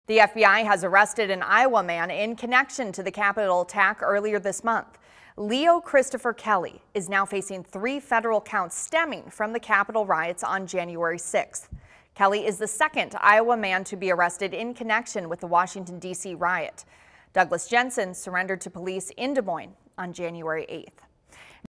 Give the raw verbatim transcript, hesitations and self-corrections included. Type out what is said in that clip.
The F B I has arrested an Iowa man in connection to the Capitol attack earlier this month. Leo Christopher Kelly is now facing three federal counts stemming from the Capitol riots on January sixth. Kelly is the second Iowa man to be arrested in connection with the Washington, D C riot. Douglas Jensen surrendered to police in Des Moines on January eighth.